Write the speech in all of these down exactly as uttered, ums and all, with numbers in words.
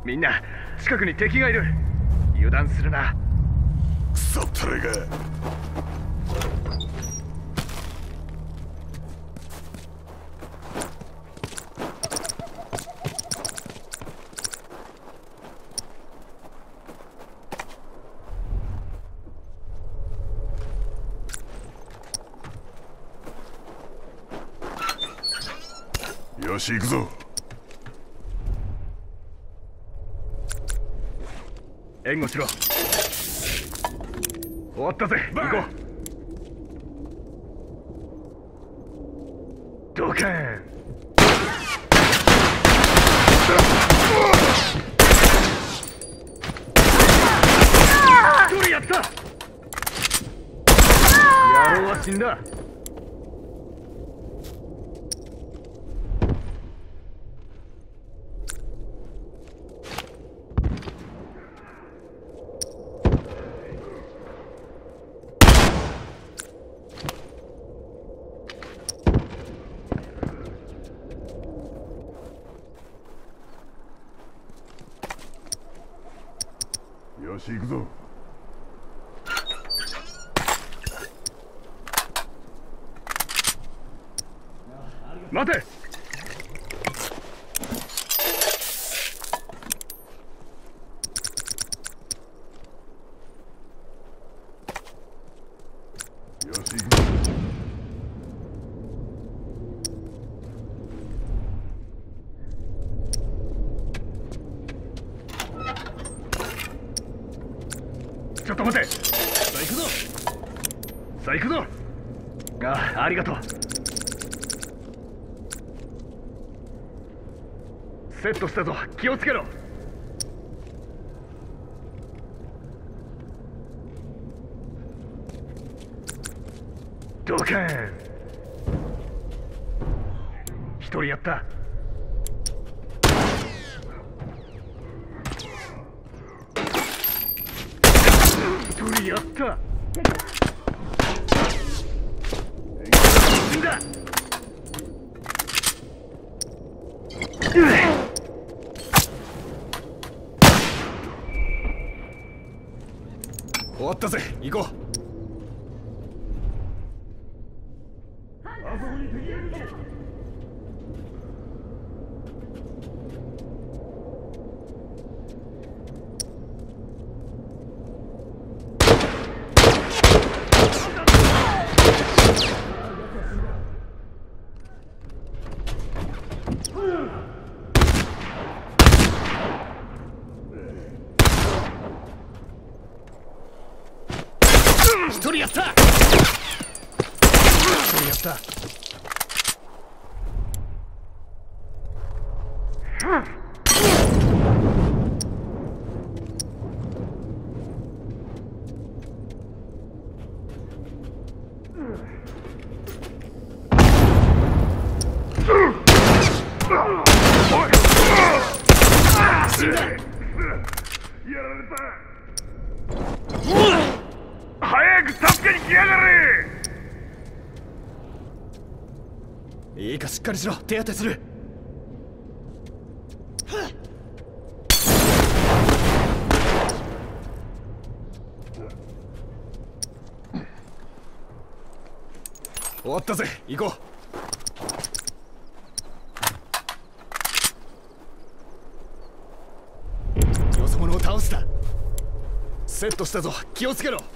みんな近くに敵がいる。油断するな。 クソったれが。よし行くぞ。 援護しろ。終わったぜ。行こう。ドカーン。一人やった。野郎は死んだ。 よし行くぞ。 待て。 よし行くぞ。 ちょっと待て。さあ行くぞ。さあ行くぞ。ああ、ありがとう。セットしたぞ。気をつけろ。ドカーン。一人やった。一人やった。死んだ。終わったぜ。行こう。あそこに敵がいるぞ。一人やった。一人やった。死んだ。やられた。早く助けに来やがれ。いいか、しっかりしろ。手当てする。終わったぜ。行こう。よそ者を倒した。セットしたぞ。気をつけろ。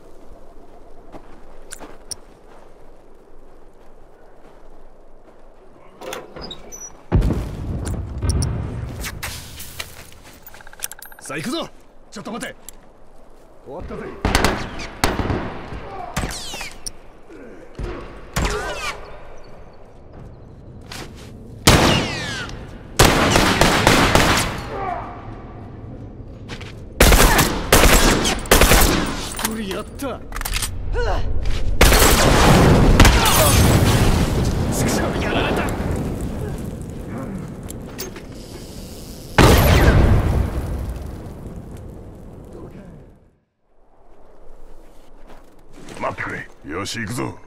さあ行くぞ。ちょっと待て。終わったぜ。一人やった。ちくしょう、やられた。待ってくれ。 よし行くぞ。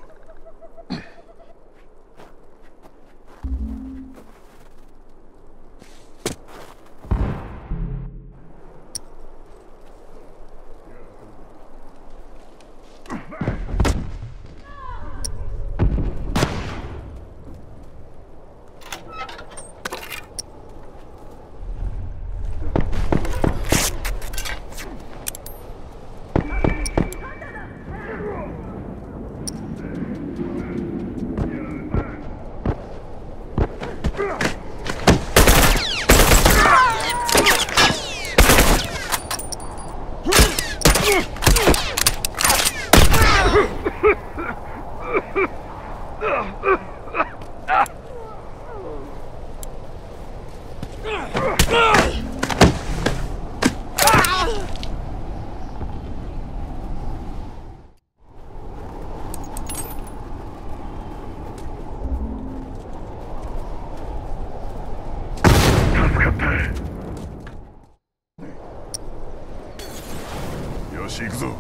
し行くぞ。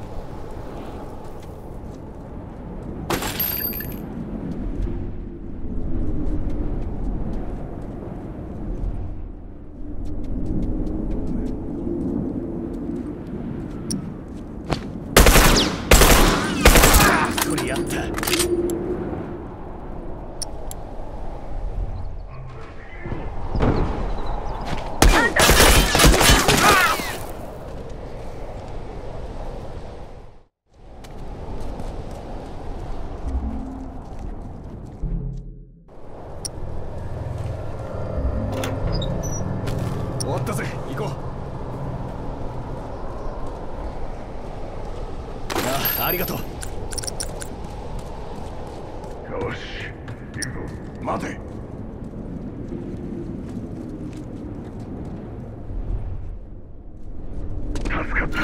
一人やった。終わったぜ、行こう。ああ、ありがとう。 よし行くぞ。待て。助かった。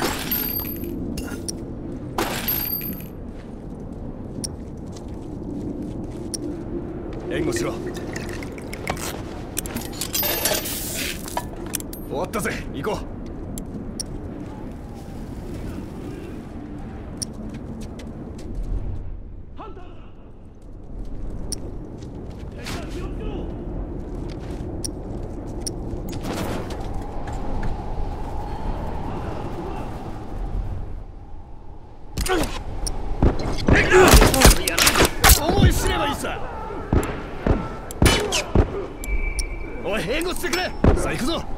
援護しろ。終わったぜ、行こう。思い知ればいいさ。おい、援護してくれ。さあ行くぞ。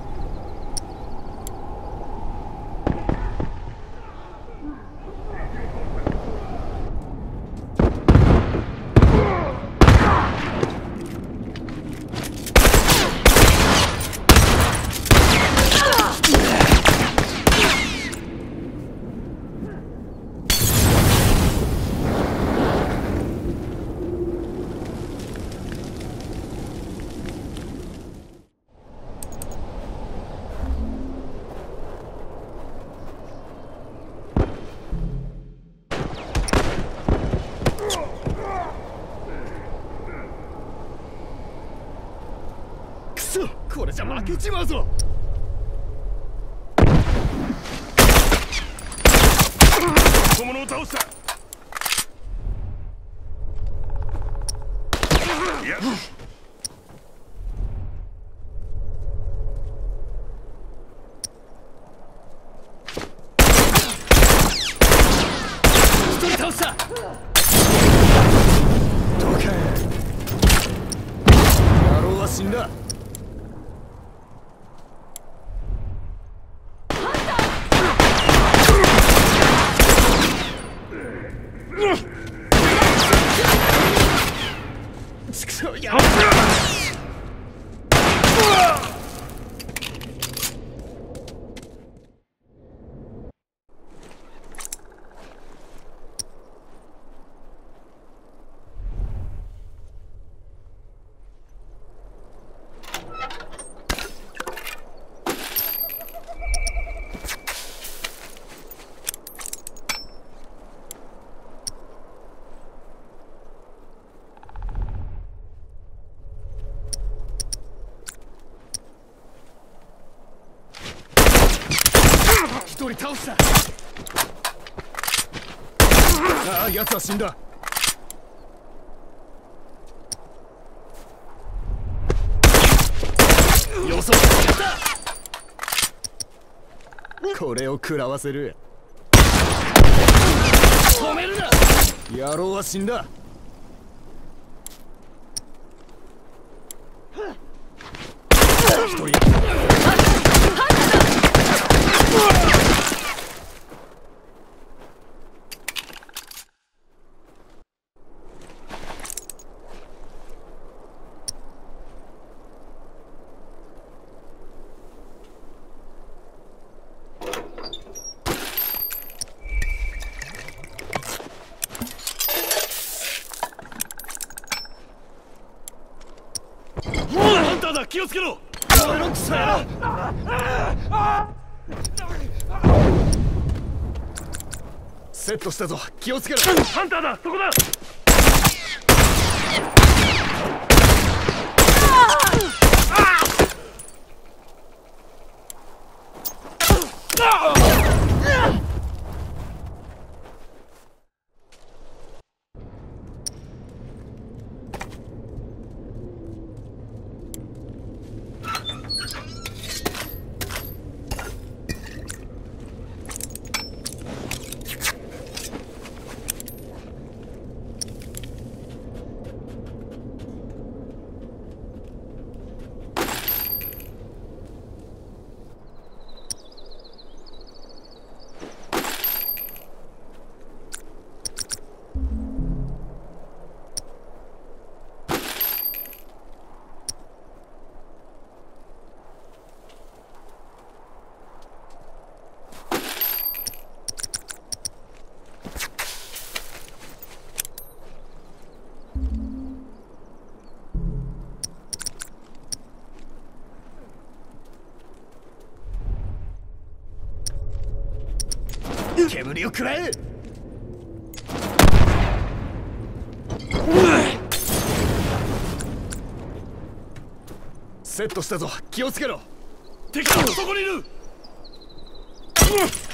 これじゃ負けちまうぞ。 小物を倒した。いや一人倒した。どけ。野郎は死んだ。やっ一人倒した。ああ、奴は死んだ。予想した。これを食らわせる。止めるな。野郎は死んだ。一人ハンターだ、気をつけろ。俺のクソ野郎。セットしたぞ、気をつけろ。 ハンターだ、そこだ。 ああ煙をくらえ。セットしたぞ、気をつけろ。敵がそこにいる。